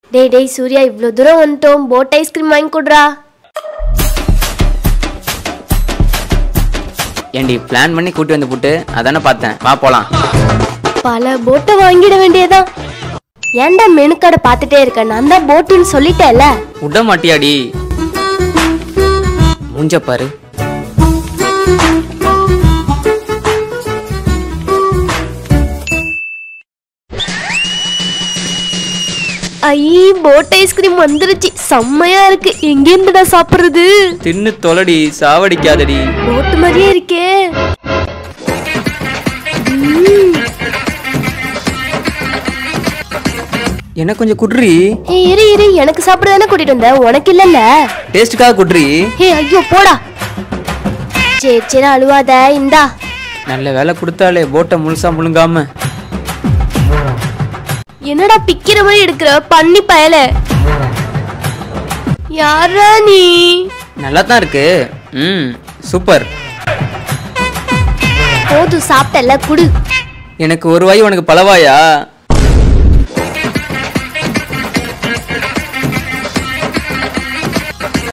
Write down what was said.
டேய் டேய் சூர்யா, இவ்வளோ தூரம் வந்துட்டோம், போட் ஐஸ்கிரீம் வாங்கி கொடுறா. ஏண்டி பிளான் பண்ணி கூட்டி வந்து போட்டு அதானே பார்த்தேன், வா போலாம். பல போட்டை வாங்கிட வேண்டியதான். ஏன்டா மெனு கடை பார்த்துட்டே இருக்க? நான் தான் போட்டுன்னு சொல்லிட்டேல. விட மாட்டியாடி? மூஞ்ச பாரு. ஐ, போட் ஐஸ்கிரீம் வந்துருச்சு, செம்மையா இருக்கு. எங்க இருந்துடா சாப்பிடுறது? தின்னு தொலைடி, சாவடிக்காதடி. போட்டு மாதிரியே இருக்கே. என்ன கொஞ்சம் குட்ரி. இரு இரு, எனக்கு சாப்பிட தானே கூட்டிட்டு வந்த, உனக்கு இல்லல்ல. டேஸ்டுக்காக குட்ரி. ஐயோ போடா. சரி சரி அழுவாத, இந்தா. நல்ல வேலை கொடுத்தாலே, போட்டை முழுசா முழுங்காம. என்னடா பிக்கிற மாதிரி எடுக்கிற பண்ணி பயல? யாரா நீ? நல்லா தான் இருக்கு. சூப்பர். போது சாப்பிட்டல, குடு. எனக்கு ஒரு வாய், உனக்கு பல வாயா?